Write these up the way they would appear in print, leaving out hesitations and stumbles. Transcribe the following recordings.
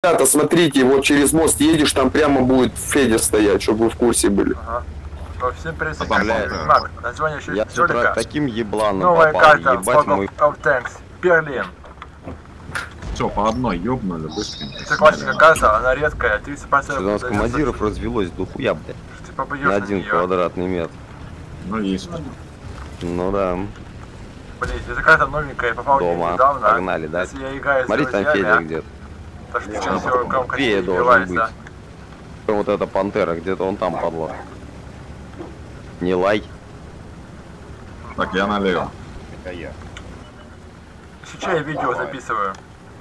ребята, смотрите, вот через мост едешь, там прямо будет Федя стоять, чтобы вы в курсе были. Ага. Во всем прессе, Поздравляю. Мак, название еще Я с утра Жолика. таким ебланом Новая попал, карта ебать Fog мой... of Tanks. Берлин. Все, по одной ёбнули быстренько. Это классика карта, она редкая, 30%. У нас командиров развелось до хуя, блядь. Ты попадешь На на 1 нее. квадратный метр. Ну, есть. Ну да. Блин, эта карта новенькая, я попал в нее Дома. недавно. Погнали, да? Если я играю с Смотри, там друзьями, Федя где-то. то что сейчас всего громко Фея должен перебивается. быть. Вот эта пантера, где-то он там, подло. Не лай. Так, я налево. Это я. Сейчас я видео записываю.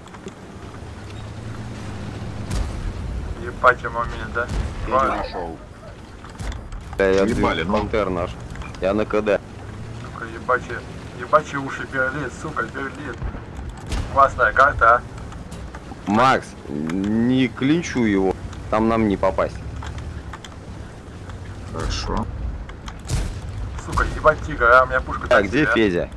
Ебать, момент, да? Федю нашел. Я Ебали, ну. пантер наш. Я на КД. Сука, ебачьи уши, Берлин, сука, Берлин. Классная карта, а? Макс, не клинчу его. Там нам не попасть. Хорошо. Сука, ебать тигр, а? У меня пушка Так, так где себе, а? Федя?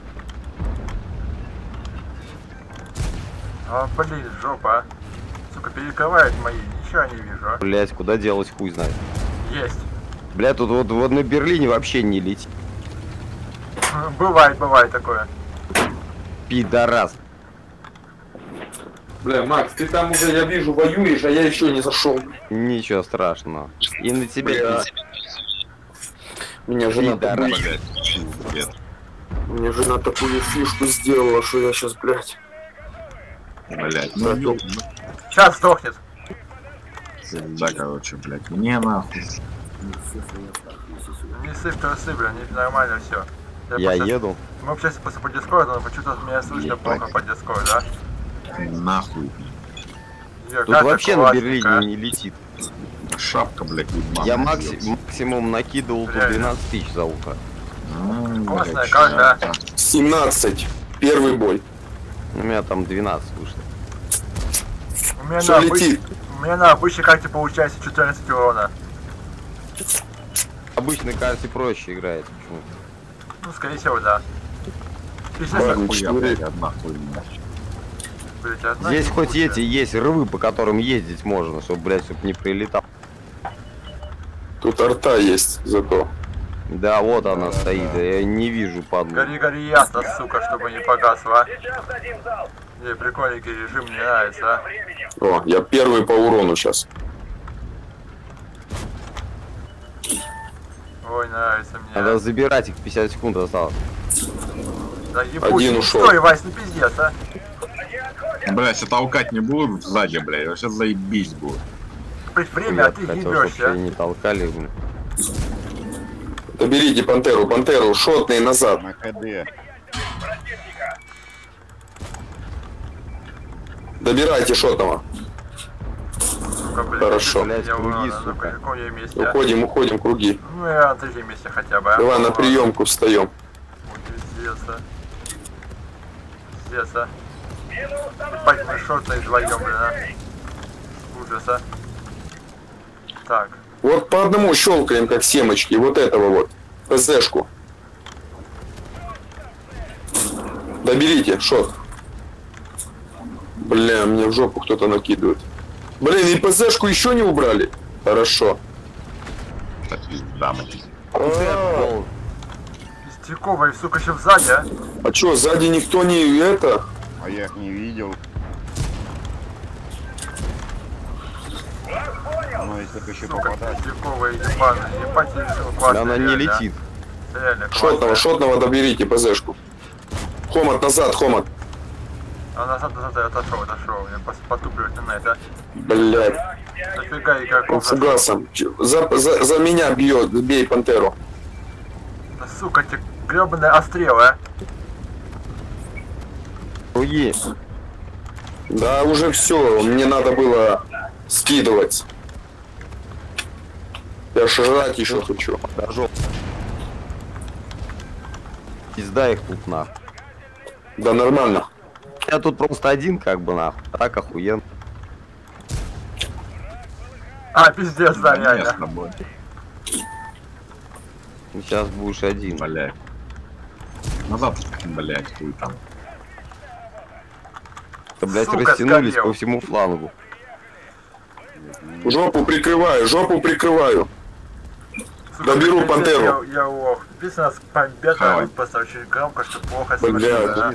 А, блин, жопа, а. Сука, перекрывает мои, ничего не вижу, а. Блять, куда делась, хуй знает. Есть. Бля, тут вот на Берлине вообще не летит. Бывает такое. Пидорас. Бля, Макс, ты там уже, я вижу, воюешь, а я еще не зашел. Ничего страшного. И на тебя Бля. Меня жена Пидорас. такую... Нет. Мне жена такую фишку сделала, что я сейчас, блядь. Блять, ну ёб, Сейчас сдохнет. да, короче, блять. Мне нахуй. Не сыпь трусы, бля, не нормально все. Я еду. Мы общаемся просто по дискорду, но почему-то меня слышно плохо по дискорду, да? Нахуй. Её, Тут карта вообще на классика. Берлине не летит. Шапка, блять, ебаная. Я сделать. максимум накидывал тут 12 тысяч за утро. Классная Блядь, карта. шапка. 17. Первый бой. У меня там 12 вышло. У меня, Что летит? у меня на обычной карте получается 14 урона. В обычной карте проще играет почему-то. Ну, скорее всего, да. Ладно, Хуя, четыре. блядь, одна хуйня. Блять, одна Здесь хоть ебучая. эти есть рвы, по которым ездить можно, чтобы, блядь, чтоб не прилетал. Тут арта есть зато. Да, вот она стоит, я не вижу падлу. Гори ясно, сука, чтобы не погасло, а. Не, прикольненький режим, мне нравится, а. О, я первый по урону сейчас. Ой, нравится мне. Надо забирать их, 50 секунд осталось. Да ебучий. Один ушел. Стой, Вась, не пиздец, а. Бля, если толкать не будут сзади, бля, вообще заебись будет. Блять, время, а ты Хотел, чтобы ебешься. не толкали, блин. Доберите пантеру, шотный назад. На КД. Добирайте шотного. Сука, блядь, Хорошо. блядь, я Круги, урона, сука. на каком я месте, а? Уходим, круги. Ну, я на третьем месте хотя бы, а. Давай на приемку встаем. Ой, пиздец, а. Пиздец, а. Ебать, мы шортные вдвоем, блин, а. Ужас, а. Так. Вот по одному щелкаем, как семечки. Вот этого вот. ПЗшку. Доберите, шот. Бля, мне в жопу кто-то накидывает. Блин, и ПЗшку еще не убрали? Хорошо. Так, пизда, блядь. А Пиздяковый, сука, еще сзади, а. а чё, сзади никто не это? А я их не видел. Ну, если только еще Сука, попадать. пиздяковый, ебаный, ебать, я решил классно. Она не реально, летит. а. Реально классно. Шотного доберите, ПЗшку. Хомот назад, Хомот. А назад, я отошел, мне потупливать не надо, а. Блядь, Нафига он игроков фугасом. За меня бьет, бей пантеру. Да, сука, эти гребаные острелы, а. Круги. Да, уже все, мне надо было скидывать. Я жрать еще хочу. Дожоп. Пизда их тут нахуй. Да нормально. Я тут просто один как бы нахуй. Так охуенно. А, пиздец, да, Я с реально. тобой. Сейчас будешь один. Блядь. Назад, блядь, хуй там. Да, блядь, Сука, растянулись сгорел. по всему флангу. Жопу прикрываю, жопу прикрываю. Доберу Сука, пантеру. Я лох. Написано с победа выпаса очень громко, что плохо слышно, Блядь. да?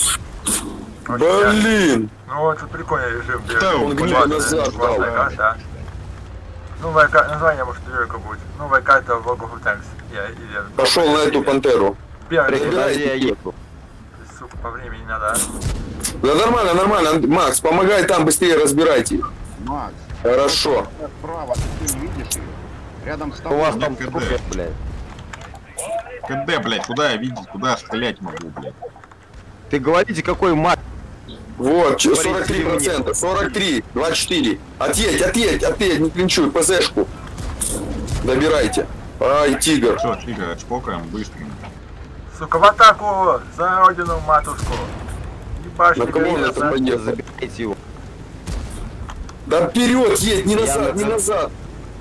Блин! Ну вот тут прикольный режим. Да, он где-то назад дал. Карта. Новая карта, название может только будет. Новая карта World of Tanks. Пошел на эту пантеру. Первый, Подожди, я еду. сука, по времени надо. Да нормально, нормально. Макс, помогай там, быстрее разбирайте их. Макс, Хорошо. справа, ты не видишь ее? Рядом с У тобой. вас там КД. трупы, блядь. КД, блядь, куда я видеть, куда я стрелять могу, блядь? Ты говорите, какой маг? Вот, Говорите, 43%, 43, 24. Отъедь, не клинчуй, ПЗшку. Добирайте. Ай, тигр. Что, Тигр, чпокаем быстро. Сука, в атаку! За родину матушку! Ебашь, На кого он это поехал? Забирайте его. Да вперед едь, не назад, не назад.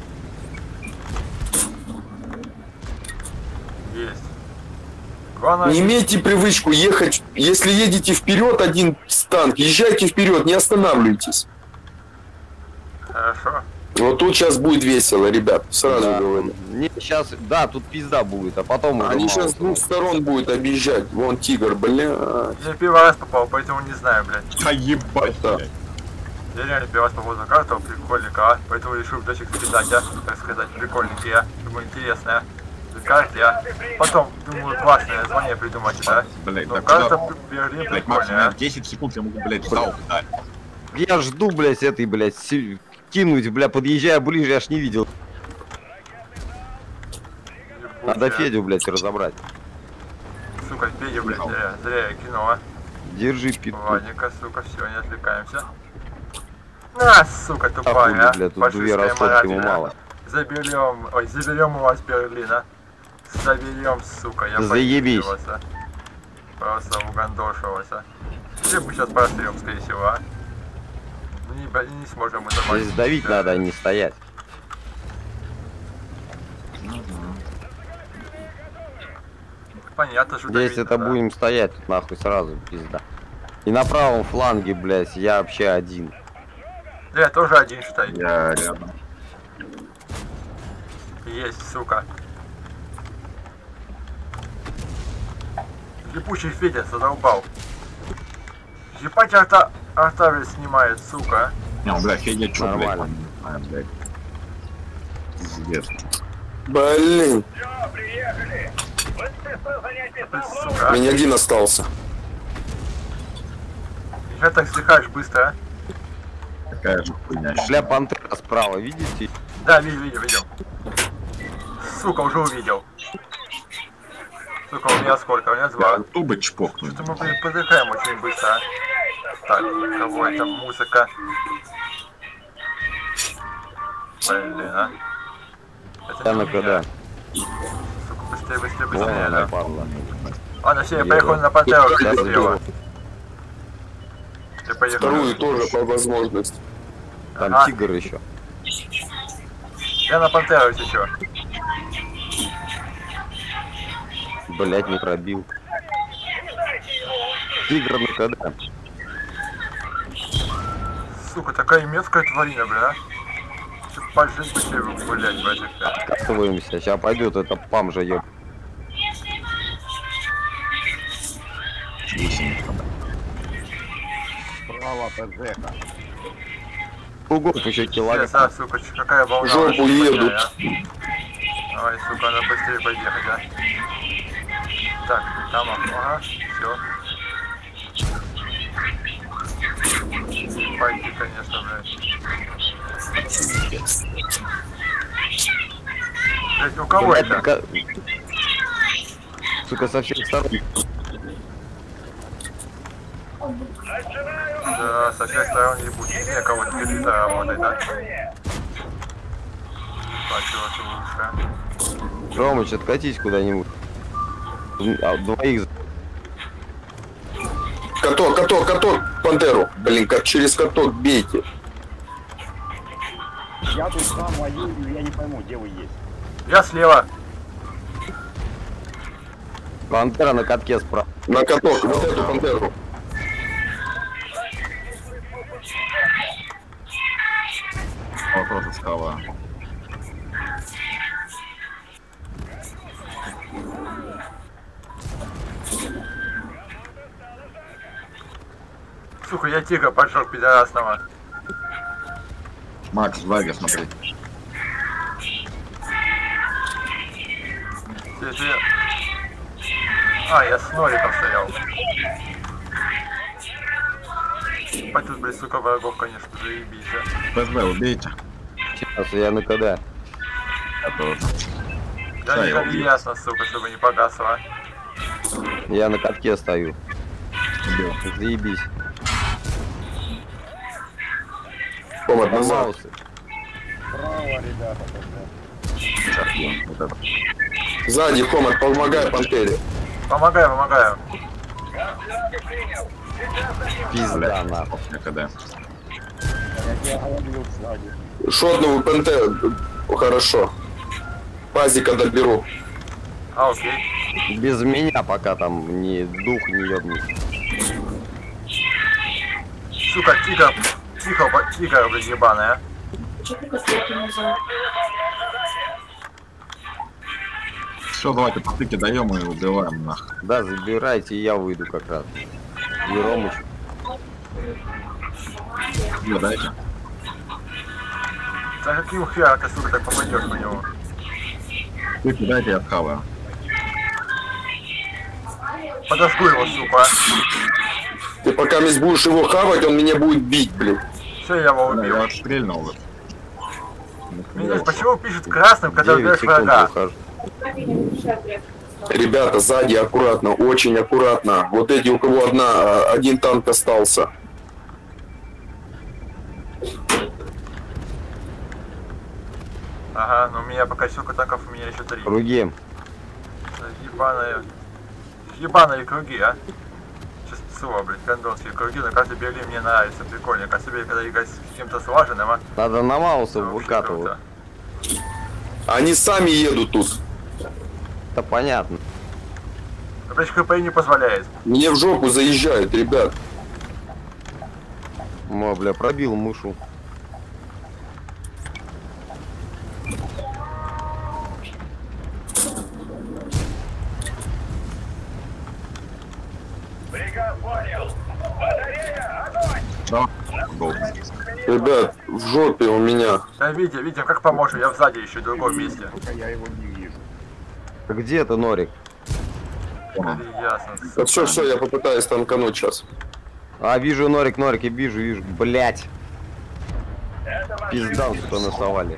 Есть. Главное, Не имейте привычку ехать. Если едете вперед, один танк, езжайте вперед, не останавливайтесь. Хорошо. Вот тут сейчас будет весело, ребят, сразу Да. говорю. Не, сейчас, да, тут пизда будет, а потом... уже Они мало сейчас с двух сторон будут объезжать. Вон тигр, бля. Я первый раз попал, поэтому не знаю, блядь. Да ебать, Да. блядь. Я реально первый раз попал на карту, прикольненько, поэтому решил видосик скидать, так сказать, прикольненькие, думаю, интересная. Карте, потом, думаю, классное название придумать, да? Блядь, Но да карта куда? Берлин Блядь, Макс, у меня прикольная. 10 секунд я могу, блядь, залп дать. Я жду, блядь, этой, блядь, кинуть, бля, подъезжая ближе, я ж не видел. Надо Федю, блядь, разобрать. Сука, Федя, блядь, зря я кинула. Держи, пи***. Ладненько, сука, все, не отвлекаемся. На, сука, тупая, А хули, бля, тут две рассотки ему мало. Заберем у вас Берлина. Заберем, сука, я Заебись. поебился. Просто угандошивался. Где мы сейчас прострем, скорее всего, а? Не сможем мы забрать. Здесь давить надо, а не стоять. Понятно, что Здесь давить это надо. будем стоять, тут нахуй сразу, пизда. И на правом фланге, блядь, я вообще один. Да, я тоже один, считай. Я рядом. Есть, сука. Ебучий Федя задолбал. Ебать, Артавель снимает, сука. Не, ну, блядь, Федя чё, блядь, Нормально. он, блядь. Пиздец. Блин, Ты, сука. меня один остался. Я так стихаешь быстро, а? Такая же хуйня. Бля, пантера справа, видите? Да, видел. Сука, уже увидел. Сука, у меня сколько? У меня два. Я тубы чпокну. Что-то мы, блин, подыхаем очень быстро, а? Так, кого это? Музыка. Блин, а? Это Я не на у меня. КД. Сука, быстрее, Вон она, да. падла. Ладно, все, я поехал на Пантеру, Сейчас слева. заберу. Я поехал. Вторую тоже по возможности. Там Ага. тигр еще. Я на Пантеру еще. Блять, не пробил. Тигр на КД. Сука, такая мерзкая тварина, бля. Что пожить бы себе гулять, братик. Откатываемся. Сейчас пойдет это пам же еб. Справа ПЗХ. Кругов еще килограмм. Да, сука, какая волна. В жопу вообще едут. хуйня, а. Давай, сука, надо быстрее поехать, а. Так, там, ага, все. Пойди, конечно, блядь. Блядь, у кого Блядь, это? Сука, со всех сторон. Да, со всех сторон ебучий. Не, кого-то перед работает, да? Бачу лучше. Ромыч, откатись куда-нибудь. Двоих. Каток, пантеру. Блин, как через каток бейте. Я тут сам воюю, я не пойму, где вы есть. Я слева. Пантера на катке справа. На каток, вот эту пантеру. Вопрос скала. Сука, я тигра поджег пидорасного. Макс, сзади, смотри. А, я с нориком стоял. Ебать тут, блядь, сука, врагов, конечно, заебись, а. ПСБ убейте. Сейчас я на КД. Я тоже. Да Всё, я никак не убью. ясно, сука, чтобы не погасло. Я на катке стою. Убил. Заебись. Комат назад. Маусы. Право, ребята, ПЗ. Сейчас я вот это. Сзади, Комат, помогай Пантере. Помогаю, помогаю. Пизда нахуй. Я когда. Я тебя говорил сзади. Шотную Пантеру. Хорошо. Пазика доберу. А, окей. Без меня пока там ни дух не ёбнет. Сука, тигр. Тигр, блядь, ебаная. Все, давайте потыки даем и убиваем нахуй. Да, забирайте, и я выйду как раз. И Ромыч. Вы дайте. За каким хером ты, сука, так попадешь по нему? Тыки дайте, я схаваю. Подожгу его, сука. Ты пока будешь его хавать, он меня будет бить, блин. Все, я его Да, убил. я отстрельнул вот. Меня почему пишет красным, когда 9 убираешь секунд врага? ухожу. Ребята, сзади аккуратно, очень аккуратно. Вот эти, у кого один танк остался. Ага, но у меня пока столько танков, у меня еще 3. Круги. Ебаные круги, а. Чувство, блядь, гондонские круги на карте Берлин мне нравится, прикольно. Как себе, когда играть с каким-то слаженным, а. Надо на Мауса Вообще выкатывать. круто. Они сами едут тут. Это понятно. А, блядь, ХП не позволяет. Мне в жопу заезжают, ребят. Мо, бля, пробил мышу. Да, гол. Ребят, в жопе у меня. Да, видим, как поможем, я сзади еще в другом месте. Только я его не вижу. Где ты, Норик? Ясно. Да все, я попытаюсь танкануть сейчас. А, вижу Норик, я вижу. Блять. Пизда, что насовали.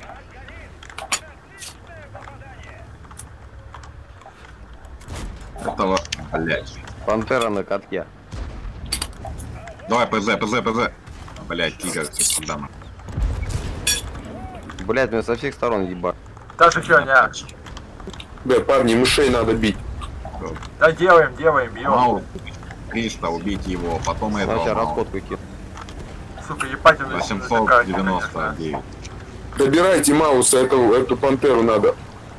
Это вот, блядь. Пантера на катке. Давай, ПЗ. Блядь, тигр, все сюда. Блять, меня со всех сторон ебать. Та же херня. Да, парни, мышей надо бить. Да делаем, бьем. Мау, 300, убить его, потом этого. Сначала Мау. расходку кину. Сука, ебать, он 899. Добирайте Мауса, эту пантеру надо.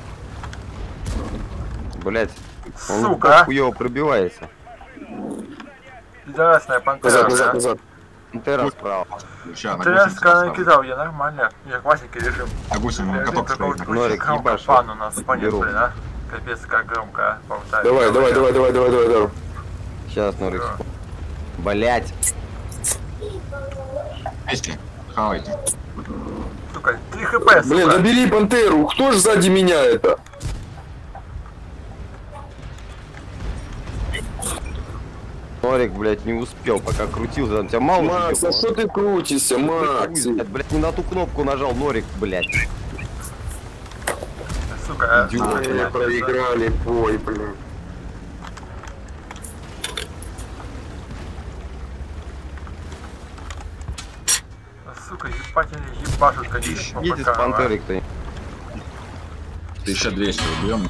Блять. Он Сука. хуёво пробивается. Пидорасная пантера. Назад, бля. назад, назад. Пантера справа. Ключа, на Тряска гусенице накидал, я нормально. Я классненький режим. На гусенице, на каток стоит. Норик, громко ебашь, фан у нас, понятно, беру. блин, а? Капец, как громко болтает. Давай. Сейчас, Норик. Блять. Вместе, хавайте. Сука, 3 хп, сука. Блин, добери пантеру. Кто ж сзади меня это? Норик, блять, не успел, пока крутился. Там тебя мало Макс, а что ты крутишься, Макс? Блять, не на ту кнопку нажал, Норик, блять. Сука, Идиот. Мы проиграли бой, блин. сука, ебать они ебашут, конечно, по Едет с бокам, а. пантерой кто-нибудь. 1200 убьем.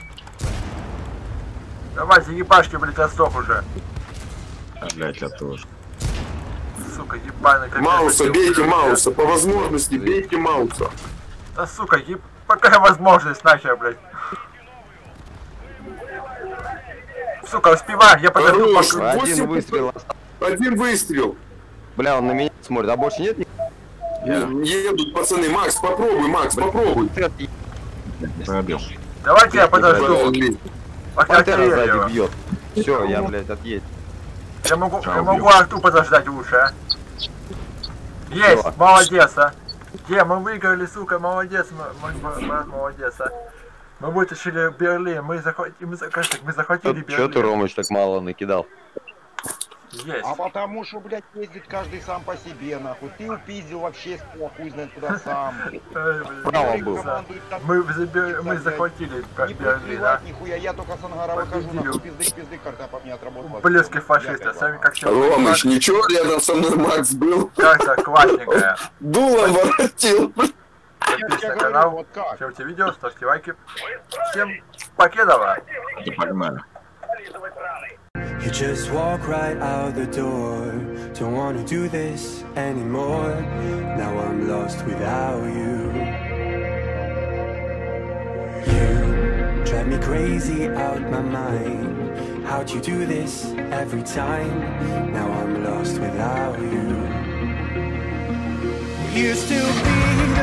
Давайте ебашки, блядь, я сдох уже. А, блядь, я тоже. Сука, ебаный капец. Мауса, блядь, бейте блядь. Мауса, по возможности бейте Мауса. Да сука, какая возможность нахер, блядь. Сука, успеваю, я подожду, Хорош. пока... Один 8 выстрел остался. Один выстрел. Бля, он на меня смотрит, а больше нет? Едут, пацаны. Макс, попробуй. Ты отъеб- Пробил. Давайте я подожду. Пока Пантера сзади Кирилл. бьет. Все, я, блядь, отъедь. Я могу Арту подождать лучше, а? Есть, Всё. молодец, а. Мы выиграли, сука, молодец, мой брат, молодец, а. Мы вытащили Берлин, мы захватили Берлин. Чё ты, Ромыч, так мало накидал? Есть. А потому что, блядь, ездит каждый сам по себе, нахуй. Ты упиздил вообще, хуй знает куда сам. Право был. Мы захватили Не Берлин, а. плевать нихуя, я только с ангара выхожу, Победили. нахуй, пиздык, карта по мне отработала. Близкие фашисты, сами как все. Ромыч, ничего, рядом со мной Макс был. Как-то классненькая. Дулом воротил. Подписывайся на Я канал. говорю, вот как. Ставьте видео, ставьте лайки. Всем покедова. Да погнали. You just walk right out the door. Don't wanna do this anymore. Now I'm lost without you. You drive me crazy out my mind. How'd you do this every time? Now I'm lost without you. We used to be the